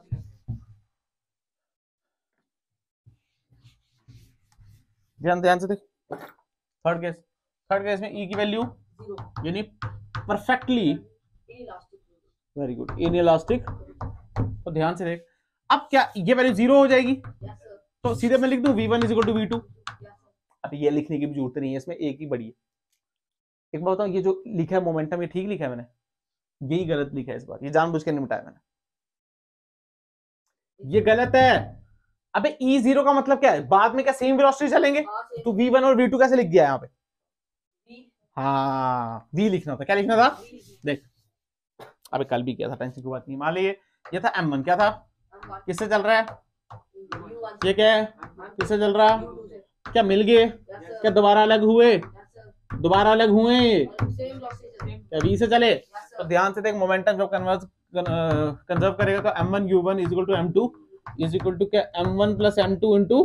[SPEAKER 1] ध्यान ध्यान से देख। थर्ड केस, थर्ड केस में ई की वैल्यू यानी परफेक्टली, वेरी गुड, इनइलास्टिक, तो ध्यान से देख, अब क्या ये वैल्यू जीरो हो जाएगी, तो सीधे मैं लिख दूं v one is equal to we two. अब ये लिखने की भी जरूरत नहीं है, इसमें एक ही बड़ी है। एक बात बताऊं, ये जो लिखा है मोमेंटम, ये ठीक लिखा है मैंने, यही गलत लिखा है इस बार, ये जानबूझ के नहीं मिटाया मैंने, ये गलत है। अबे ई जीरो का मतलब क्या है, बाद में क्या सेम वेलोसिटी चलेंगे, तो वी वन और वी टू कैसे लिख दिया यहाँ पे, हाँ वी लिखना था, क्या लिखना था, देख अबे कल भी किया था, टेंशन की बात नहीं। मान लीजिए ये था एम वन, क्या था, किससे चल रहा है, ये क्या है, किससे चल रहा, क्या मिल गए, क्या दोबारा अलग हुए, दोबारा अलग हुए, क्या वी से चले, तो ध्यान से देख मोमेंटम जब कन्वर्ज कंजर्व करेगा तो m one you one is equal to M two is equal to क्या M one plus M two into,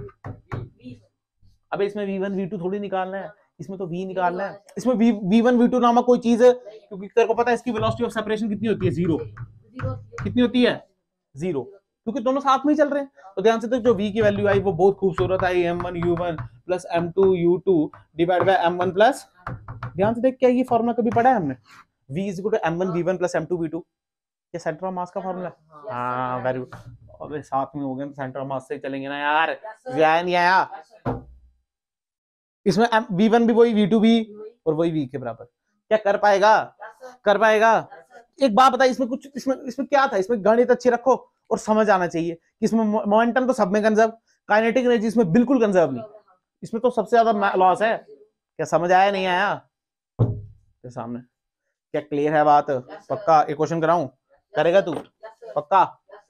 [SPEAKER 1] अबे इसमें वी वन वी टू थोड़ी निकालना है, इसमें तो v निकालना है, इसमें v v one v two नामक कोई चीज है, क्योंकि तेरे को पता है इसकी वेलोसिटी ऑफ सेपरेशन कितनी होती है, जीरो, कितनी होती है, जीरो, क्योंकि दोनों साथ में ही चल रहे हैं। तो ध्यान से देख, जो v की वैल्यू आई वो बहुत खूबसूरत आई, m one you one plus M two you two divide by M one plus, ध्यान से देख, क्या ये फॉर्मूला कभी पढ़ा है हमने, v is equal to M one we one plus M two we two, ये सेंटर ऑफ मास का फॉर्मूला है, हाँ वेरी गुड। अबे साथ में हो गए सेंटर ऑफ मास से चलेंगे ना यार, आया नहीं आया, इसमें वी वन भी वही वी टू भी और वही v के बराबर, क्या कर पाएगा, कर पाएगा। एक बात बता, इसमें कुछ इसमें इसमें क्या था, इसमें गणित अच्छी रखो और समझ आना चाहिए कि इसमें मोमेंटम तो सब में कंजर्व, काइनेटिक एनर्जी इसमें बिल्कुल कंजर्व नहीं, इसमें तो सबसे ज्यादा लॉस है। क्या समझ आया नहीं आया के सामने, क्या क्लियर है बात, पक्का। एक क्वेश्चन कराऊं, करेगा तू पक्का,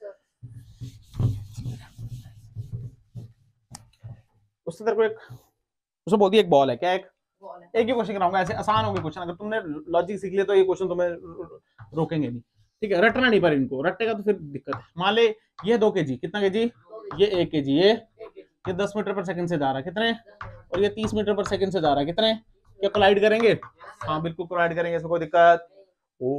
[SPEAKER 1] उससे तेरे को एक उसने बोल दिया एक बॉल है, क्या एक एक ही क्वेश्चन कराऊंगा, ऐसे आसान होंगे क्वेश्चन, अगर तुमने लॉजिक सीख लिया तो ये क्वेश्चन तुम्हें रोकेंगे नहीं, ठीक है, रटना नहीं, पर इनको रटेगा तो फिर दिक्कत है। मान ले ये दो के जी, कितना के जी, ये एक के जी, ये ये दस मीटर पर सेकंड से जा रहा है, कितने, और ये तीस मीटर पर सेकंड से जा रहा है, कितने, क्या कोलाइड करेंगे, हाँ बिल्कुल कोलाइड करेंगे, इसमें कोई दिक्कत, ओ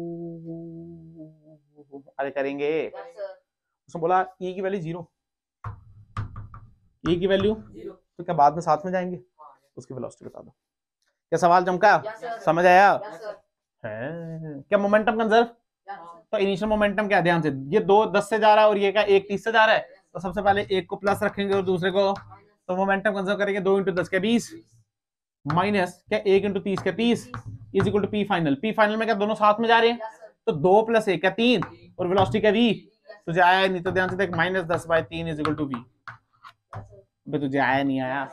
[SPEAKER 1] अरे करेंगे। उसने बोला ई की वैल्यू जीरो, ई की वैल्यू, तो क्या बाद में साथ में जाएंगे, उसकी वेलोसिटी बता दो। क्या सवाल चमका, समझ आया है, क्या मोमेंटम कंजर्व, तो इनिशियल मोमेंटम क्या, ध्यान से, ये दो दस से जा रहा है और ये क्या एक तीस से जा रहा है, तो सबसे पहले एक को प्लस रखेंगे और दूसरे को, तो मोमेंटम कंजर्व करेंगे, दो इंटू दस के बीस माइनस क्या एक इंटू तीस के तीस is equal to p final, p final में क्या दोनों साथ में जा रहे हैं, तो दो प्लस एक क्या तीन, और वेलोसिटी क्या वी, तुझे आया नहीं तो ध्यान से देख, माइनस दस बाय तीन इज इक्वल टू वी, तुझे आया नहीं आया,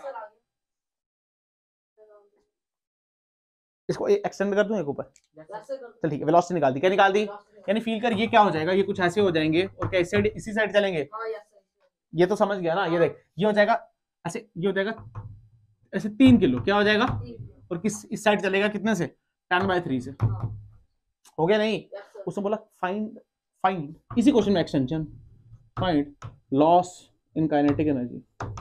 [SPEAKER 1] इसको एक्सटेंड कर दूं एक ऊपर, चल ठीक है, वेलोसिटी निकाल दी, क्या निकाल दी, यानी फील कर ये क्या हो जाएगा, ये कुछ ऐसे हो जाएंगे और क्या इस साइड इसी साइड चलेंगे, ये तो समझ गया ना, ये देख ये हो जाएगा ऐसे, ये हो जाएगा ऐसे तीन किलो, क्या हो जाएगा, और किस इस साइड चलेगा कितने से, टेन बाय थ्री से।
[SPEAKER 2] हाँ।
[SPEAKER 1] हो गया नहीं?
[SPEAKER 2] Yes, sir.
[SPEAKER 1] उसने बोला फाइंड फाइंड इसी क्वेश्चन में extension find loss in kinetic energy,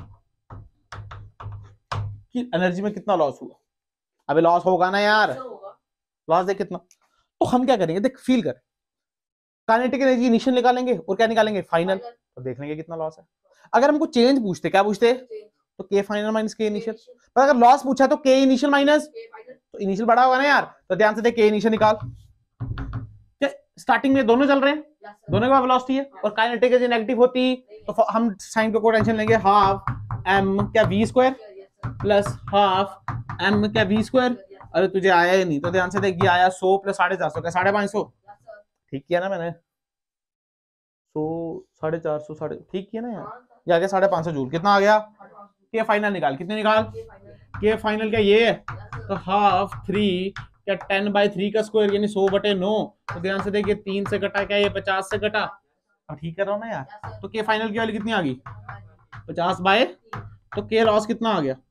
[SPEAKER 1] कि एनर्जी में कितना लॉस हुआ। अबे लॉस होगा ना यार,
[SPEAKER 2] Sir होगा।
[SPEAKER 1] लॉस देख कितना। तो हम क्या करेंगे, देख फील कर, काइनेटिक एनर्जी इनिशियल निकालेंगे और क्या निकालेंगे, फाइनल,
[SPEAKER 2] Final.
[SPEAKER 1] तो देख लेंगे कितना लॉस है। अगर हमको चेंज पूछते, क्या पूछते,
[SPEAKER 2] Change.
[SPEAKER 1] तो k final minus k initial.
[SPEAKER 2] Initial.
[SPEAKER 1] पर अगर लॉस पूछा तो k initial minus,
[SPEAKER 2] K final.
[SPEAKER 1] तो इनिशियल बड़ा होगा ना यार, तो ध्यान से देख के इनिशियल निकाल। क्या स्टार्टिंग में दोनों चल रहे हैं,
[SPEAKER 2] Yes, sir.
[SPEAKER 1] दोनों के पास वेलोसिटी है, और काइनेटिक एनर्जी नेगेटिव होती तो हम साइन को टेंशन लेंगे, हाफ एम क्या v square
[SPEAKER 2] Yes, sir.
[SPEAKER 1] Plus half m क्या वी स्क्वायर।
[SPEAKER 2] Yes, sir.
[SPEAKER 1] अरे तुझे आया ही नहीं, तो ध्यान से देख, ये आया सौ प्लस साढ़े चार सौ क्या साढ़े पाँच सौ,
[SPEAKER 2] Yes, sir.
[SPEAKER 1] ठीक किया ना मैंने, सौ साढ़े चार सौ साढ़े, ठीक किया ना यार,
[SPEAKER 2] हाँ, sir.
[SPEAKER 1] ये आ गया साढ़े पाँच सौ जूल। कितना आ गया,
[SPEAKER 2] Advance.
[SPEAKER 1] के फाइनल निकाल, कितने निकाल,
[SPEAKER 2] K final.
[SPEAKER 1] के फाइनल क्या ये है,
[SPEAKER 2] Yes, sir.
[SPEAKER 1] तो हाफ थ्री क्या टेन बाई थ्री का स्क्वायर यानी सौ बटे नौ। तो ध्यान से देखिए, तीन से कटा क्या, ये पचास से कटा, अब ठीक कर रहा हूँ ना यार।
[SPEAKER 2] Yes, sir.
[SPEAKER 1] तो के फाइनल की वैल्यू कितनी आ गई, पचास बाय, तो के लॉस कितना आ गया,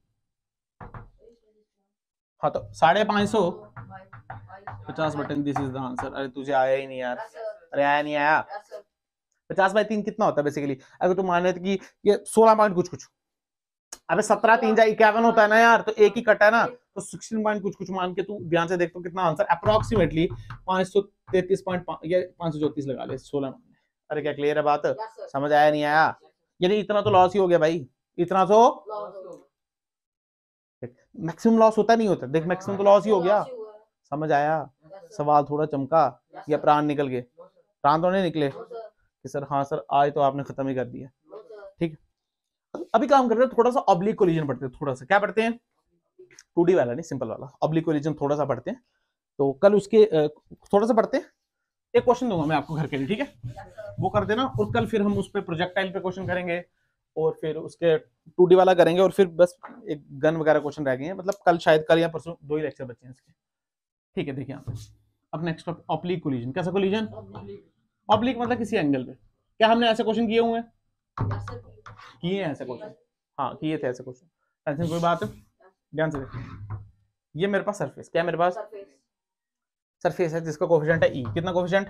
[SPEAKER 1] हाँ तो साढ़े पाँच सौ पचास बटे, दिस इज द आंसर। अरे तुझे आया ही नहीं यार,
[SPEAKER 2] Yes, sir.
[SPEAKER 1] अरे आया नहीं आया।
[SPEAKER 2] Yes, sir.
[SPEAKER 1] पचास बाई तीन कितना होता है बेसिकली, अगर तुम मान लेते कि ये सोलह पॉइंट कुछ कुछ, अबे सत्रह तीन जा इक्यावन होता है ना यार, तो एक ही कटा है ना, तो सिक्सटीन पॉइंट कुछ कुछ मान के तू ध्यान से देख तो कितना आंसर अप्रोक्सीमेटली पाँच सौ तैतीस पॉइंट या पाँच सौ चौतीस लगा ले, सोलह। अरे क्या क्लियर है बात,
[SPEAKER 2] Yes, sir.
[SPEAKER 1] समझ आया नहीं आया, यानी इतना तो लॉस ही हो गया भाई, इतना तो
[SPEAKER 2] Loss होगा।
[SPEAKER 1] मैक्सिमम लॉस होता नहीं होता, देख मैक्सिमम तो लॉस ही हो गया,
[SPEAKER 2] Loss ही हुआ।
[SPEAKER 1] समझ आया।
[SPEAKER 2] Yes, sir.
[SPEAKER 1] सवाल थोड़ा चमका
[SPEAKER 2] Yes,
[SPEAKER 1] या
[SPEAKER 2] sir.
[SPEAKER 1] प्राण निकल गए,
[SPEAKER 2] No, sir.
[SPEAKER 1] प्राण तो नहीं निकले
[SPEAKER 2] No, sir.
[SPEAKER 1] कि सर हाँ सर आज तो आपने खत्म ही कर दिया।
[SPEAKER 2] No, sir.
[SPEAKER 1] ठीक है, अभी काम कर रहे हैं थोड़ा सा ऑब्लिक कोलिजन पढ़ते हैं, थोड़ा सा क्या पढ़ते हैं, टू डी वाला नहीं, सिंपल वाला ऑब्लिक कोलिजन थोड़ा सा पढ़ते हैं। तो कल उसके अ, थोड़ा सा पढ़ते हैं, एक क्वेश्चन दूंगा मैं आपको घर के लिए, ठीक है,
[SPEAKER 2] Yes, sir.
[SPEAKER 1] वो कर देना, और कल फिर हम उस पे प्रोजेक्टाइल पे क्वेश्चन करेंगे, और फिर उसके टू डी वाला करेंगे, और फिर बस एक गन वगैरह क्वेश्चन रह गए हैं, मतलब कल शायद कल या परसों दो ही लेक्चर बचे हैं इसके, ठीक है। देखिए यहाँ पे अब नेक्स्ट ऑब्लिक कोलिजन, कैसा कोलिजन,
[SPEAKER 2] Oblique.
[SPEAKER 1] ऑब्लिक मतलब किसी एंगल पे, क्या हमने ऐसे क्वेश्चन किए हुए हैं,
[SPEAKER 2] Yes, sir.
[SPEAKER 1] किए हैं ऐसे क्वेश्चन, हाँ किए थे ऐसे क्वेश्चन, टेंशन कोई बात है, ध्यान से देख, ये मेरे पास सरफेस, क्या मेरे पास
[SPEAKER 2] Surface.
[SPEAKER 1] सरफेस है जिसका कोफिशिएंट है ई, कितना कोफिशिएंट,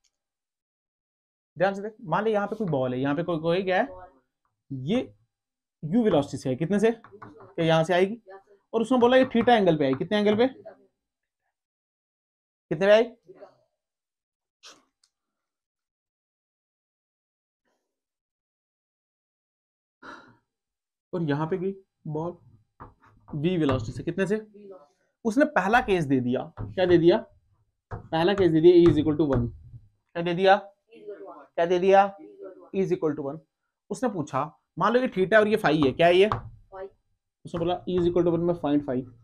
[SPEAKER 1] ध्यान से देख, मान ली यहाँ पे कोई बॉल है, यहाँ पे कोई कोई क्या है, ये यू वेलोसिटी से है, कितने से, कि यहाँ से आएगी,
[SPEAKER 2] Yes, sir.
[SPEAKER 1] और उसने बोला ये थीटा एंगल पे आई, कितने एंगल पे, कितने पे आई, और यहाँ पे गई बॉल वी वेलोसिटी से, कितने से,
[SPEAKER 2] We lost.
[SPEAKER 1] उसने पहला केस दे दिया, क्या दे दिया, पहला केस दे दिया e is equal to one, क्या दे दिया,
[SPEAKER 2] Is equal to one.
[SPEAKER 1] क्या दे दिया,
[SPEAKER 2] Is equal to one.
[SPEAKER 1] E is equal to one. उसने पूछा मान लो ये थीटा और ये फाई है, क्या है ये,
[SPEAKER 2] Five.
[SPEAKER 1] उसने बोला e is equal to one में फाइंड फाइव,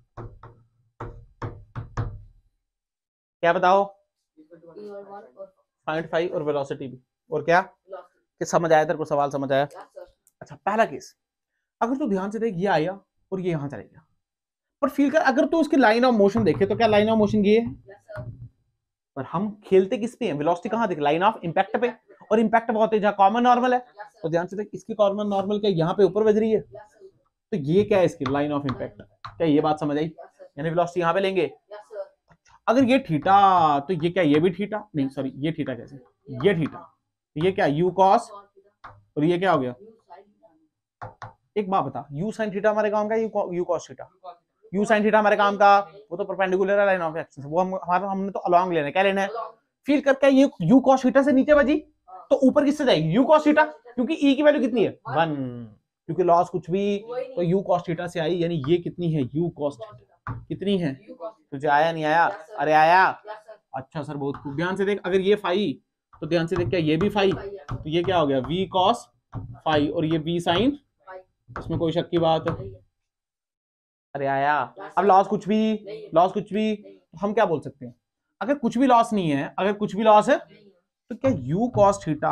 [SPEAKER 1] क्या बताओ,
[SPEAKER 2] Is equal to one और
[SPEAKER 1] फाइंड फाइव और वेलोसिटी भी, और क्या,
[SPEAKER 2] velocity.
[SPEAKER 1] कि समझ आया तेरे को, सवाल समझ आया।
[SPEAKER 2] Yes, sir.
[SPEAKER 1] अच्छा पहला केस, अगर तू ध्यान से देख, ये आया और ये यहां चले गया, पर फील कर, अगर तू इसकी लाइन ऑफ मोशन देखे तो क्या लाइन ऑफ मोशन ये है,
[SPEAKER 2] Yes, sir.
[SPEAKER 1] पर हम खेलते किस पे हैं, वेलोसिटी कहां देख, लाइन ऑफ इंपैक्ट पे, और इंपैक्ट बहुत है जहां कॉमन नॉर्मल है,
[SPEAKER 2] Yes, sir.
[SPEAKER 1] तो ध्यान से देख इसकी कॉमन नॉर्मल क्या यहाँ पे ऊपर बज रही है,
[SPEAKER 2] Yes, sir.
[SPEAKER 1] तो ये क्या है इसकी लाइन ऑफ इंपैक्ट, क्या ये बात समझ आई,
[SPEAKER 2] Yes, sir.
[SPEAKER 1] यानी वेलोसिटी यहाँ पे लेंगे।
[SPEAKER 2] Yes, sir.
[SPEAKER 1] अगर ये थीटा, तो ये क्या, ये भी थीटा नहीं, सॉरी ये थीटा कैसे, ये थीटा, तो ये क्या यू कॉस, और ये क्या हो गया,
[SPEAKER 2] You side theta.
[SPEAKER 1] एक बात बता, यू साइन थीटा हमारे काम का, u u cos theta, u sine theta हमारे काम का, वो तो परपेंडिकुलर है लाइन ऑफ एक्शन से, वो हम हमारा हमने तो अलोंग लेना है, क्या लेना है,
[SPEAKER 2] Along.
[SPEAKER 1] फील करके ये यू कॉस थीटा से नीचे बजी, तो ऊपर किससे जाएगी, यू कॉस थीटा, क्योंकि ई की वैल्यू कितनी है वन, क्योंकि लॉस कुछ भी,
[SPEAKER 2] वही
[SPEAKER 1] तो
[SPEAKER 2] नहीं.
[SPEAKER 1] यू कॉस थीटा से आई, यानी ये कितनी है, यू कॉस थीटा कितनी है,
[SPEAKER 2] You cos theta.
[SPEAKER 1] तुझे आया नहीं आया,
[SPEAKER 2] Yes, sir.
[SPEAKER 1] अरे आया,
[SPEAKER 2] Yes, sir.
[SPEAKER 1] अच्छा सर बहुत खूब, ध्यान से देख, अगर ये फाई, तो ध्यान से देख क्या ये भी फाई,
[SPEAKER 2] Five, yes, sir.
[SPEAKER 1] तो ये क्या हो गया वी कॉस फाई, और ये वी साइन,
[SPEAKER 2] Five.
[SPEAKER 1] इसमें कोई शक की बात,
[SPEAKER 2] नहीं है.
[SPEAKER 1] अरे आया।
[SPEAKER 2] Yes,
[SPEAKER 1] अब
[SPEAKER 2] sir.
[SPEAKER 1] लॉस कुछ भी,
[SPEAKER 2] नहीं है.
[SPEAKER 1] लॉस कुछ भी,
[SPEAKER 2] नहीं है.
[SPEAKER 1] तो हम क्या बोल सकते हैं, अगर कुछ भी लॉस नहीं है, अगर कुछ भी लॉस है,
[SPEAKER 2] नहीं है.
[SPEAKER 1] तो क्या यू कॉस थीटा,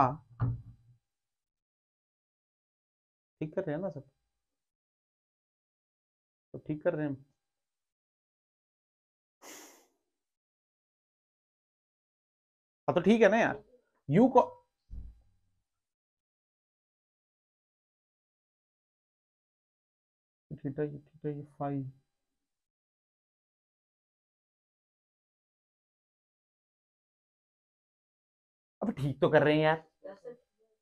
[SPEAKER 1] ठीक कर रहे हैं ना सब, तो ठीक कर रहे हैं हम, हाँ तो ठीक है ना यार, यू को थीटा ये थीटा ये फाइव, अब ठीक तो कर रहे हैं यार,
[SPEAKER 2] Yes, sir.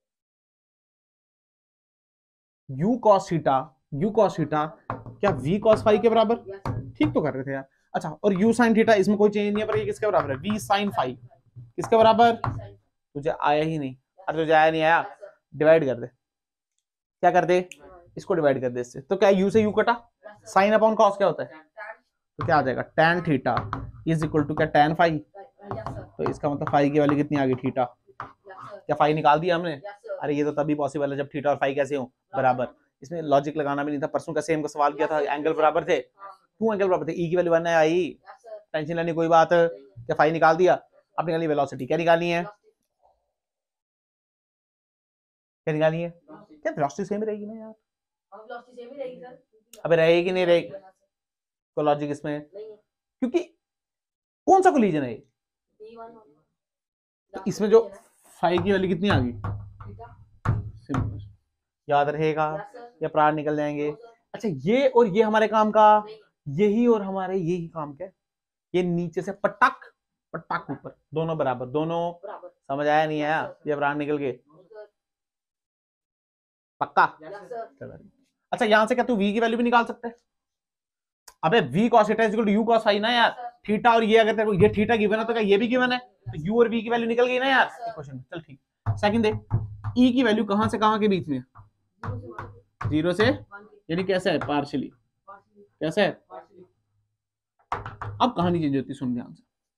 [SPEAKER 1] u cos theta u cos theta क्या v cos फाई के बराबर,
[SPEAKER 2] Yes, sir.
[SPEAKER 1] ठीक तो कर रहे थे यार। अच्छा और u sin थीटा इसमें कोई चेंज नहीं है, पर ये किसके बराबर है, v sin फाई किसके बराबर, तुझे आया ही नहीं, अरे तुझे आया नहीं आया,
[SPEAKER 2] Yes, sir.
[SPEAKER 1] डिवाइड कर दे, क्या कर दे, इसको डिवाइड कर दे इससे, तो क्या u से u कटा,
[SPEAKER 2] Yes, sir.
[SPEAKER 1] Sine upon cos क्या होता है,
[SPEAKER 2] Tan.
[SPEAKER 1] तो क्या आ जाएगा tan theta is equal to क्या tan फाई,
[SPEAKER 2] Yes, sir.
[SPEAKER 1] तो इसका मतलब फाई की वैल्यू कितनी आ गई थीटा,
[SPEAKER 2] Yes, sir.
[SPEAKER 1] क्या फाई निकाल दिया हमने,
[SPEAKER 2] Yes, sir.
[SPEAKER 1] अरे ये तो तभी पॉसिबल है जब थीटा और फाई कैसे हो बराबर, इसमें लॉजिक लगाना भी नहीं था, परसों का सेम का सवाल किया था, एंगल बराबर थे, क्यों एंगल बराबर थे, ई की वैल्यू वन है आई,
[SPEAKER 2] Yes, sir.
[SPEAKER 1] टेंशन लेने कोई बात, क्या फाई निकाल दिया, अब निकालिए वेलोसिटी, क्या निकालनी है, क्या निकालनी है, क्या वेलोसिटी सेम रहेगी ना यार,
[SPEAKER 2] हम velocity same ही रहेगी, sir.
[SPEAKER 1] अबे रहेगी नहीं रहेगी, तो लॉजिक इसमें
[SPEAKER 2] नहीं है.
[SPEAKER 1] क्योंकि कौन सा कोलिजन है ये,
[SPEAKER 2] D one.
[SPEAKER 1] तो इसमें जो फाई की वैल्यू कितनी आ गई,
[SPEAKER 2] Theta.
[SPEAKER 1] सिंपल याद रहेगा,
[SPEAKER 2] Yes, sir.
[SPEAKER 1] या प्राण निकल जाएंगे,
[SPEAKER 2] No, sir.
[SPEAKER 1] अच्छा ये और ये हमारे काम का,
[SPEAKER 2] नहीं.
[SPEAKER 1] यही और हमारे यही काम क्या है, ये नीचे से पटक पटक ऊपर, दोनों बराबर, दोनों
[SPEAKER 2] बराबर.
[SPEAKER 1] समझ आया नहीं आया, ये प्राण निकल गए
[SPEAKER 2] No, sir.
[SPEAKER 1] पक्का,
[SPEAKER 2] Yes, sir.
[SPEAKER 1] चलो। अच्छा यहाँ से क्या तू v की वैल्यू भी निकाल सकते हैं, अबे v cos theta is equal to u cos phi ना यार, थीटा और ये अगर तेरे को ये थीटा गिवन है तो क्या ये भी गिवन है, तो u और v की वैल्यू निकल गई ना यार इक्वेशन में, चल ठीक। सेकंड दे, e की वैल्यू कहां से कहां के बीच में,
[SPEAKER 2] Zero
[SPEAKER 1] जीरो
[SPEAKER 2] से one.
[SPEAKER 1] से,
[SPEAKER 2] One के.
[SPEAKER 1] यानी कैसे है पार्शियली,
[SPEAKER 2] Partially.
[SPEAKER 1] कैसे है,
[SPEAKER 2] Partially.
[SPEAKER 1] अब कहानी चेंज होती है, सुन ध्यान से,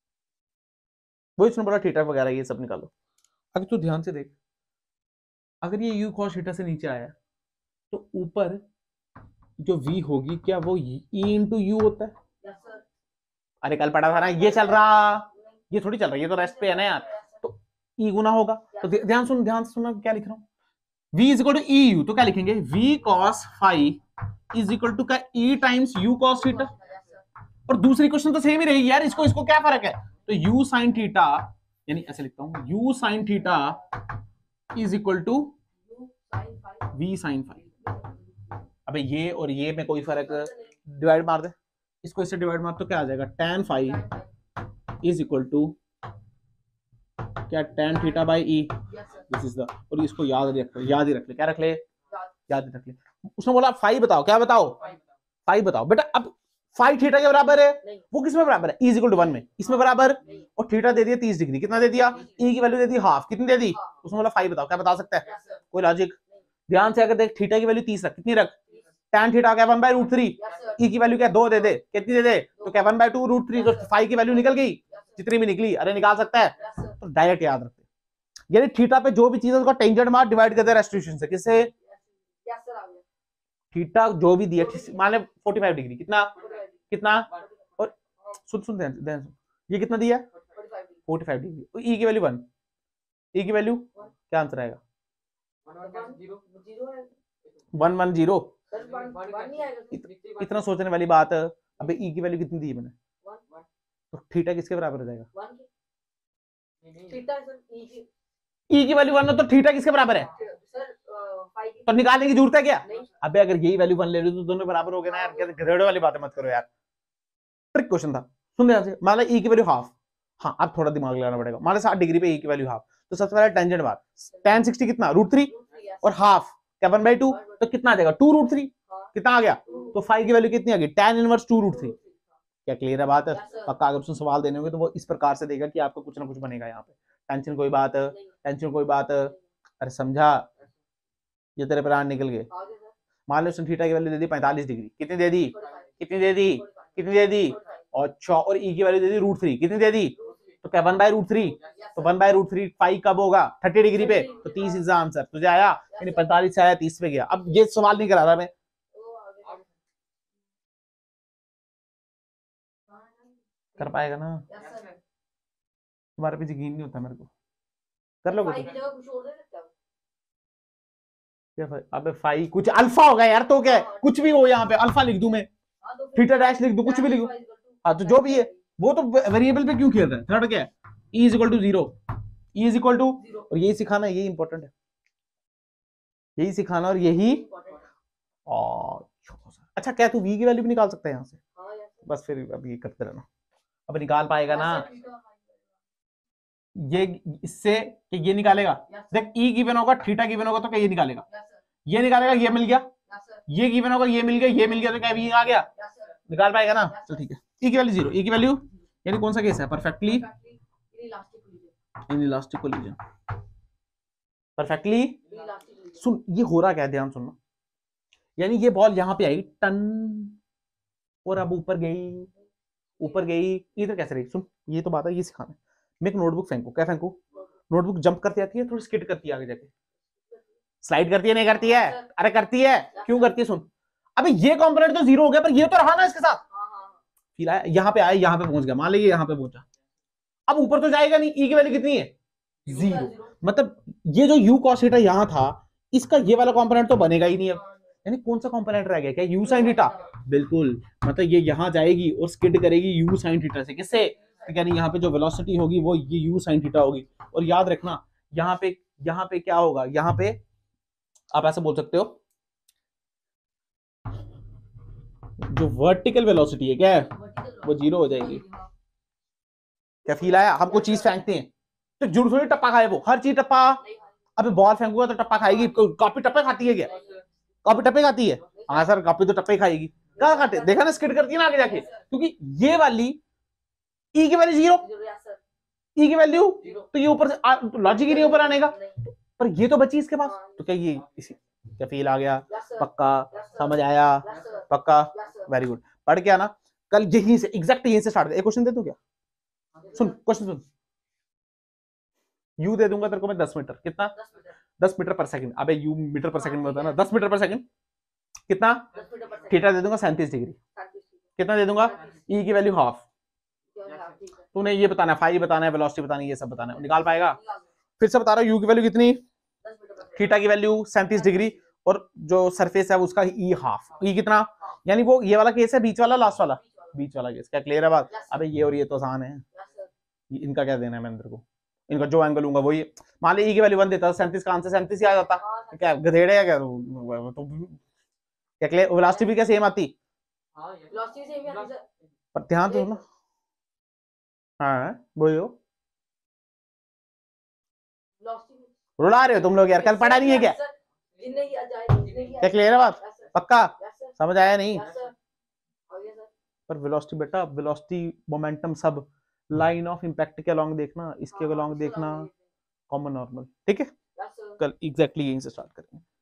[SPEAKER 1] वो इसने बोला थीटा वगैरह ये सब निकालो, अगर तू ध्यान से देख, अगर ये u cos थीटा से नीचे आया तो ऊपर जो v होगी क्या वो e इंटू यू होता है,
[SPEAKER 2] Yes, sir.
[SPEAKER 1] अरे कल पढ़ा था ना, ये चल रहा, ये थोड़ी चल रहा है, ये तो रेस्ट पे है ना यार, तो e गुना होगा, तो ध्य- ध्यान सुन ध्यान से सुनना क्या लिख रहा हूँ, v is equal to e u, तो क्या लिखेंगे v cos phi is equal to क्या e times u cos theta,
[SPEAKER 2] Yes, sir.
[SPEAKER 1] और दूसरी क्वेश्चन तो सेम ही रहेगी यार, इसको इसको क्या फर्क है, तो u sin थीटा, यानी ऐसे लिखता हूँ u sin theta is equal to
[SPEAKER 2] U sin five.
[SPEAKER 1] v sin phi, अबे ये और ये में कोई फर्क, डिवाइड मार दे, इसको इससे डिवाइड मार तो क्या आ जाएगा tan phi
[SPEAKER 2] Tan five.
[SPEAKER 1] Is equal to क्या tan theta by e,
[SPEAKER 2] Yes, sir.
[SPEAKER 1] This is the, और इसको याद रख ले, याद ही रख ले, क्या रख ले,
[SPEAKER 2] Dot.
[SPEAKER 1] याद ही रख ले, उसने बोला फाई बताओ, क्या बताओ,
[SPEAKER 2] Five.
[SPEAKER 1] फाई बताओ बेटा, अब फाई थीटा के बराबर है,
[SPEAKER 2] नहीं.
[SPEAKER 1] वो किसमें बराबर है, e is equal to one में, इसमें बराबर,
[SPEAKER 2] नहीं.
[SPEAKER 1] और थीटा दे दिया तीस डिग्री, कितना दे दिया, ई की वैल्यू दे दी हाफ, कितनी दे दी,
[SPEAKER 2] Half.
[SPEAKER 1] उसने बोला फाई बताओ, क्या बता सकता है,
[SPEAKER 2] Yes, sir.
[SPEAKER 1] कोई लॉजिक,
[SPEAKER 2] नहीं.
[SPEAKER 1] ध्यान से अगर देख थीटा की वैल्यू तीस रख, कितनी रख,
[SPEAKER 2] Please.
[SPEAKER 1] tan थीटा क्या one by root three,
[SPEAKER 2] Yes, sir.
[SPEAKER 1] E की वैल्यू क्या दो दे दे, कितनी दे दे, तो क्या one by two root three, तो फाई की वैल्यू निकल गई,
[SPEAKER 2] Yes, sir.
[SPEAKER 1] जितनी भी निकली, अरे निकाल सकता है,
[SPEAKER 2] Yes, sir.
[SPEAKER 1] तो डायरेक्ट याद रखते, यानी थीटा पे जो भी चीज है उसका टेंजेंट मार डिवाइड करते हैं रेस्टिट्यूशन से, किससे,
[SPEAKER 2] Yes, sir. आ गया.
[SPEAKER 1] थीटा जो भी दिया, मान ले पैंतालीस डिग्री, कितना
[SPEAKER 2] Forty-five.
[SPEAKER 1] कितना, और सुन सुन ध्यान ध्यान सुन, ये कितना दिया,
[SPEAKER 2] Forty-five degree.
[SPEAKER 1] पैंतालीस डिग्री, ई की वैल्यू वन, ई की वैल्यू क्या आंसर आएगा,
[SPEAKER 2] One, one, zero. Zero है.
[SPEAKER 1] One one zero,
[SPEAKER 2] Sir, one, one नहीं आएगा. sir.
[SPEAKER 1] इतना सोचने वाली बात, अबे ई की वैल्यू कितनी दी है मैंने,
[SPEAKER 2] One, one.
[SPEAKER 1] तो थीटा किसके बराबर हो जाएगा,
[SPEAKER 2] One की. Theta है, sir. E की.
[SPEAKER 1] ई की वैल्यू वन है तो थीटा किसके बराबर है,
[SPEAKER 2] Sir, uh, five की.
[SPEAKER 1] तो निकालने की जरूरत है क्या,
[SPEAKER 2] नहीं.
[SPEAKER 1] अबे अगर यही वैल्यू वन ले लो तो दोनों बराबर हो गए ना यार, क्या गधेड़े वाली बातें मत करो यार, ट्रिक क्वेश्चन था, सुन ध्यान से, मान लो ई की वैल्यू हाफ, हाँ अब थोड़ा दिमाग लगाना पड़ेगा, मान लो साठ डिग्री पे ई की वैल्यू हाफ, तो सबसे पहले टेंजेंट मार, tan सिक्सटी कितना root three,
[SPEAKER 2] Root three, yes.
[SPEAKER 1] और हाफ क्या वन बाई टू, तो कितना आ जाएगा टू रूट थ्री,
[SPEAKER 2] हाँ.
[SPEAKER 1] कितना आ गया,
[SPEAKER 2] Two.
[SPEAKER 1] तो फाइव की वैल्यू कितनी आ गई, tan inverse two root three,
[SPEAKER 2] Root three.
[SPEAKER 1] क्या क्लियर है बात है,
[SPEAKER 2] Yes, sir.
[SPEAKER 1] पक्का अगर उसने सवाल देने होंगे तो वो इस प्रकार से देगा कि आपको कुछ ना कुछ बनेगा यहाँ पे, टेंशन कोई बात,
[SPEAKER 2] नहीं.
[SPEAKER 1] टेंशन कोई बात, अरे समझा, ये तेरे प्राण निकल गए,
[SPEAKER 2] आगे, sir.
[SPEAKER 1] मान लो उसने थीटा की वैल्यू दे दी पैंतालीस डिग्री, कितनी दे दी,
[SPEAKER 2] Forty-five.
[SPEAKER 1] कितनी दे दी,
[SPEAKER 2] Forty-five.
[SPEAKER 1] कितनी दे दी,
[SPEAKER 2] Forty-five.
[SPEAKER 1] अच्छा, और ई की वैल्यू दे दी रूट थ्री, कितनी दे दी,
[SPEAKER 2] Root three.
[SPEAKER 1] तो क्या one by root three,
[SPEAKER 2] Yes,
[SPEAKER 1] तो
[SPEAKER 2] sir.
[SPEAKER 1] One by root three five कब होगा थर्टी डिग्री पे, तो तीस इज द आंसर, तुझे आया, यानी पैंतालीस से आया तीस पे गया, अब ये सवाल नहीं करा रहा मैं,
[SPEAKER 2] वो आगे.
[SPEAKER 1] कर पाएगा ना,
[SPEAKER 2] Yes, sir.
[SPEAKER 1] तुम्हारे पे यकीन नहीं होता मेरे को, कर लोगे
[SPEAKER 2] Five
[SPEAKER 1] तुम?
[SPEAKER 2] की जगह कुछ और दे सकते हो.
[SPEAKER 1] क्या भाई, अबे फाइव कुछ अल्फा होगा यार, तो क्या है, कुछ भी हो यहाँ पे, अल्फा लिख दूं मैं,
[SPEAKER 2] हाँ, तो फिर
[SPEAKER 1] थीटा डैश लिख दूं, कुछ भी लिखो, हाँ, तो जो भी है, वो तो वेरिएबल पे क्यों खेल रहा है, थर्ड क्या है, e is equal to zero, e is equal to,
[SPEAKER 2] Zero.
[SPEAKER 1] और यही सिखाना, यही इंपॉर्टेंट है, यही सिखाना और यही,
[SPEAKER 2] Important.
[SPEAKER 1] और अच्छा क्या तू v की वैल्यू भी निकाल सकता है यहाँ से,
[SPEAKER 2] हाँ, yes, sir.
[SPEAKER 1] बस फिर अब ये करते रहना, अब निकाल पाएगा ना,
[SPEAKER 2] Yes, sir.
[SPEAKER 1] ये इससे कि ये निकालेगा, देख ई गिवन होगा, थीटा गिवन होगा तो क्या ये निकालेगा, ये निकालेगा, ये मिल गया, ये गिवन होगा, ये मिल गया, ये मिल गया तो क्या ये आ गया, निकाल पाएगा ना। चल ठीक है, ई की वैल्यू जीरो, ई की वैल्यू यानी कौन सा केस है, परफेक्टली इनइलास्टिक कोलिजन। परफेक्टली सुन, ये हो रहा क्या है, ध्यान सुनना, यानी ये बॉल यहां पे आई टन और अब ऊपर गई, ऊपर गई, इधर कैसे रही, सुन ये तो बात है, ये सिखाना है। मैं एक नोटबुक फेंकू, क्या फेंकू, नोटबुक जंप करती आती है, थोड़ी स्किड करती है आगे जाके, स्लाइड करती है नहीं करती है, अरे करती है, क्यों करती है, सुन अबे ये कंपोनेंट तो जीरो हो गया पर ये तो रहा ना इसके साथ, फिर आया यहाँ पे आया, यहाँ पे पहुंच गया, मान लीजिए यहाँ पे पहुंचा, अब ऊपर तो जाएगा नहीं, ई की वैल्यू कितनी है, जीरो, मतलब ये जो यू कॉस थीटा यहाँ था, इसका ये वाला कंपोनेंट तो बनेगा ही नहीं अब, यानी कौन सा कंपोनेंट रह गया, क्या यू साइन थीटा, बिल्कुल, मतलब ये यहाँ जाएगी और स्किड करेगी यू साइन थीटा से, किससे, यानी यहाँ पे जो वेलोसिटी होगी वो ये यू साइन थीटा होगी, और याद रखना यहाँ पे यहाँ पे क्या होगा, यहाँ पे आप ऐसे बोल सकते हो जो वर्टिकल वेलोसिटी है क्या है वो जीरो हो जाएगी। क्या फील आया, हमको चीज फेंकते हैं तो जरूर थोड़ी टप्पा खाए, वो हर चीज टप्पा, अबे बॉल फेंकूंगा तो टप्पा खाएगी, कॉपी टप्पे खाती है क्या, कॉपी टप्पे खाती है, हाँ सर कॉपी तो टप्पे खाएगी, क्या खाते, देखा ना स्किड करती है ना आगे जाके, क्योंकि ये वाली ई की वैल्यू जीरो, ई की वैल्यू तो ये ऊपर से लॉजिक ही नहीं ऊपर आने का, पर ये तो बची इसके पास, तो क्या ये इसी, क्या फील आ गया, पक्का समझ आया, पक्का, वेरी गुड, पढ़ के आना कल यहीं से, एग्जैक्ट यहीं से स्टार्ट। एक क्वेश्चन दे दूं क्या, सुन क्वेश्चन सुन, यू दे दूंगा तेरे को मैं दस मीटर, कितना, दस मीटर पर सेकंड, अबे यू मीटर पर सेकंड में होता है ना, दस मीटर पर सेकंड कितना, थीटा दे दूंगा सैंतीस डिग्री, कितना दे दूंगा, ई की वैल्यू हाफ, तूने ये बताना है, फाई बताना है, वेलोसिटी बतानी है, ये सब बताना है, निकाल पाएगा, फिर से बता रहा हूँ, यू की वैल्यू कितनी, थीटा की वैल्यू सैंतीस डिग्री, और जो सरफेस है उसका ई हाफ, ई कितना, यानी वो ये वाला केस है, बीच वाला लास्ट वाला, बीच वाला केस, क्या क्लियर है बात, अबे ये और ये तो आसान है, इनका क्या देना है मैं अंदर को, इनका जो एंगल लूंगा वही, मान ली ई की वैल्यू वन देता, सैंतीस का आंसर सैंतीस ही आ जाता, क्या गधेड़े है क्या, तो क्या क्लियर, वेलोसिटी भी क्या सेम आती, पर ध्यान दो ना, हाँ बोलो, रुला रहे हो तुम लोग यार, कल पढ़ा नहीं है क्या, क्या क्लियर है बात, पक्का समझ आया नहीं, पर वेलोसिटी बेटा, वेलोसिटी मोमेंटम सब लाइन ऑफ इंपैक्ट के अलोंग देखना, इसके अलोंग देखना, कॉमन नॉर्मल, ठीक है, कल एग्जैक्टली यहीं से स्टार्ट करेंगे।